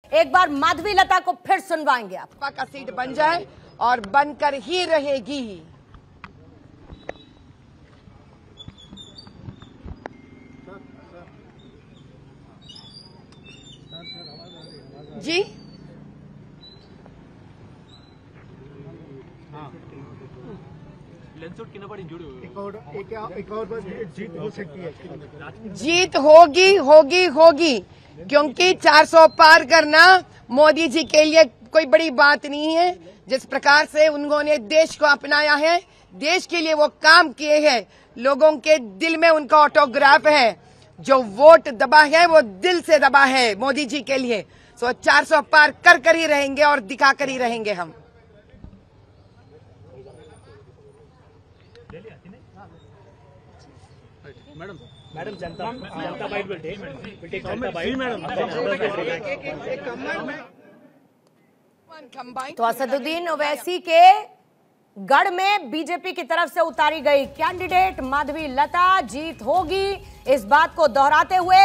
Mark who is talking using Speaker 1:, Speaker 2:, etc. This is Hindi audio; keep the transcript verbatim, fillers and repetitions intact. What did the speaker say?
Speaker 1: एक बार माधवी लता को फिर सुनवाएंगे आप।
Speaker 2: का सीट बन जाए और बनकर ही रहेगी। जी
Speaker 3: जीत हो सकती है।
Speaker 2: जीत होगी होगी होगी क्योंकि चार सौ पार करना मोदी जी के लिए कोई बड़ी बात नहीं है। जिस प्रकार से उन्होंने देश को अपनाया है, देश के लिए वो काम किए हैं, लोगों के दिल में उनका ऑटोग्राफ है। जो वोट दबा है वो दिल से दबा है मोदी जी के लिए। सो चार सौ पार कर कर ही रहेंगे और दिखा कर ही रहेंगे हम।
Speaker 3: मैडम मैडम जनता जनता bite will take will take जनता बाइट मैडम।
Speaker 1: तो असदुद्दीन ओवैसी के गढ़ में बीजेपी की तरफ से उतारी गई कैंडिडेट माधवी लता जीत होगी, इस बात को दोहराते हुए